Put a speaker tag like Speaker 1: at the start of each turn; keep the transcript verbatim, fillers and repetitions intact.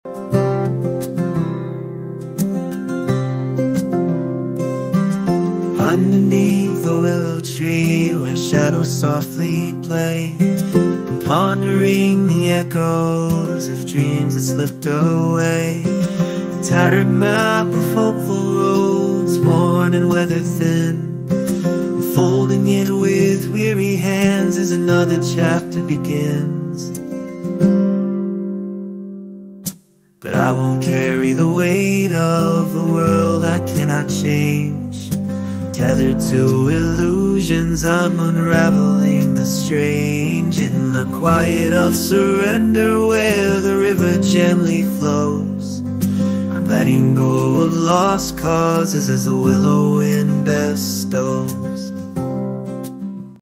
Speaker 1: Underneath the willow tree where shadows softly play, I'm pondering the echoes of dreams that slipped away. A tattered map of hopeful roads, worn and weather thin, folding it with weary hands as another chapter begins. But I won't carry the weight of the world I cannot change. Tethered to illusions, I'm unraveling the strange. In the quiet of surrender where the river gently flows, I'm letting go of lost causes as the willow wind bestows.